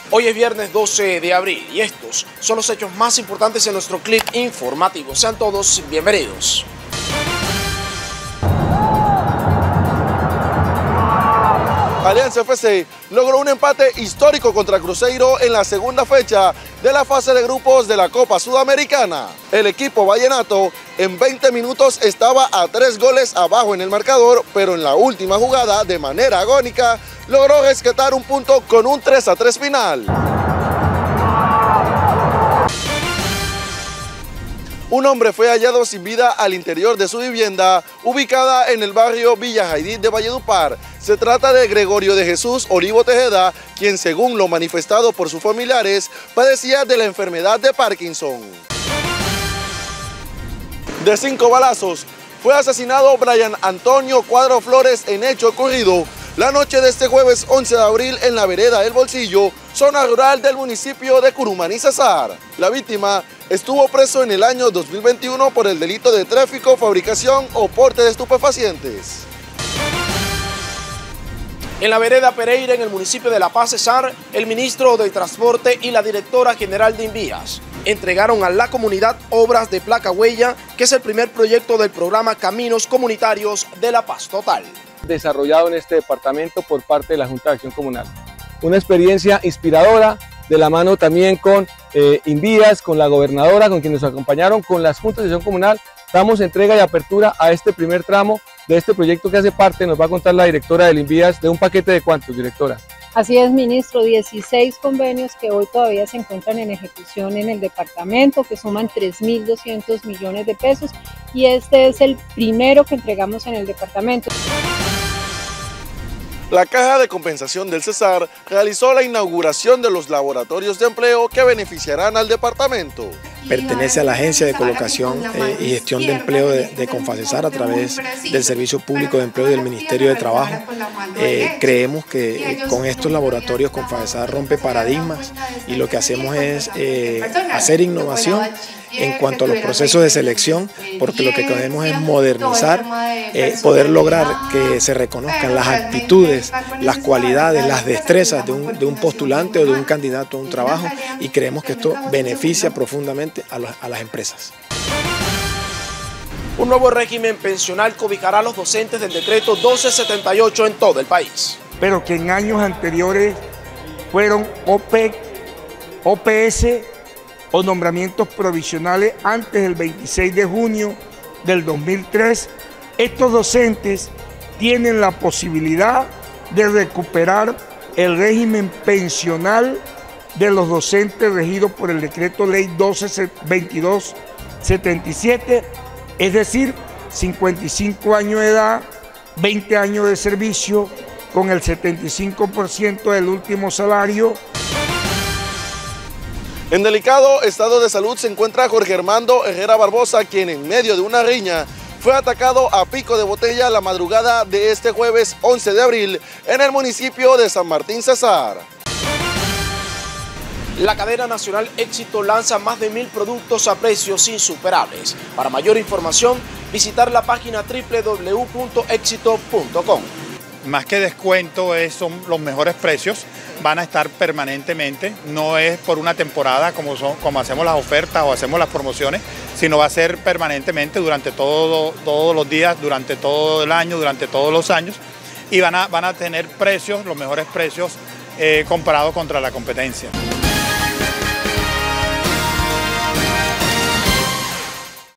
Hoy es viernes 12 de abril y estos son los hechos más importantes en nuestro clip informativo. Sean todos bienvenidos. Alianza FC logró un empate histórico contra Cruzeiro en la segunda fecha de la fase de grupos de la Copa Sudamericana. El equipo vallenato en 20 minutos estaba a 3 goles abajo en el marcador, pero en la última jugada, de manera agónica, logró rescatar un punto con un 3-3 final. Un hombre fue hallado sin vida al interior de su vivienda, ubicada en el barrio Villa Jaidí de Valledupar. Se trata de Gregorio de Jesús Olivo Tejeda, quien, según lo manifestado por sus familiares, padecía de la enfermedad de Parkinson. De 5 balazos, fue asesinado Brian Antonio Cuadro Flores en hecho ocurrido la noche de este jueves 11 de abril en la vereda El Bolsillo, zona rural del municipio de Curumaní, Cesar. La víctima estuvo preso en el año 2021 por el delito de tráfico, fabricación o porte de estupefacientes. En la vereda Pereira, en el municipio de La Paz, Cesar, el ministro de Transporte y la directora general de Invías entregaron a la comunidad obras de placa huella, que es el primer proyecto del programa Caminos Comunitarios de La Paz Total, desarrollado en este departamento por parte de la Junta de Acción Comunal. Una experiencia inspiradora, de la mano también con Invías, con la gobernadora, con quienes nos acompañaron, con las Juntas de Acción Comunal. Damos entrega y apertura a este primer tramo de este proyecto que hace parte, nos va a contar la directora del Invías, de un paquete de ¿cuántos, directora? Así es, ministro, 16 convenios que hoy todavía se encuentran en ejecución en el departamento, que suman 3.200 millones de pesos, y este es el primero que entregamos en el departamento. La Caja de Compensación del Cesar realizó la inauguración de los laboratorios de empleo que beneficiarán al departamento. Pertenece a la Agencia de Colocación y Gestión de Empleo de Confacesar a través del Servicio Público de Empleo y del Ministerio de Trabajo. Creemos que con estos laboratorios Confacesar rompe paradigmas y lo que hacemos es hacer innovación en cuanto a los procesos de selección, porque lo que queremos es modernizar, poder lograr que se reconozcan las actitudes, las cualidades, las destrezas de un postulante o de un candidato a un trabajo, y creemos que esto beneficia profundamente a las empresas. Un nuevo régimen pensional cobijará a los docentes del decreto 1278 en todo el país. Pero que en años anteriores fueron OPS o nombramientos provisionales antes del 26 de junio del 2003, estos docentes tienen la posibilidad de recuperar el régimen pensional de los docentes regidos por el decreto ley 1222/77, es decir, 55 años de edad, 20 años de servicio, con el 75% del último salario. En delicado estado de salud se encuentra Jorge Armando Herrera Barbosa, quien en medio de una riña fue atacado a pico de botella la madrugada de este jueves 11 de abril en el municipio de San Martín, Cesar. La cadena nacional Éxito lanza más de 1000 productos a precios insuperables. Para mayor información, visitar la página www.exito.com. Más que descuento, son los mejores precios, van a estar permanentemente, no es por una temporada como hacemos las ofertas o hacemos las promociones, sino va a ser permanentemente durante todos los días, durante todo el año, durante todos los años, y van a tener precios, los mejores precios comparados contra la competencia.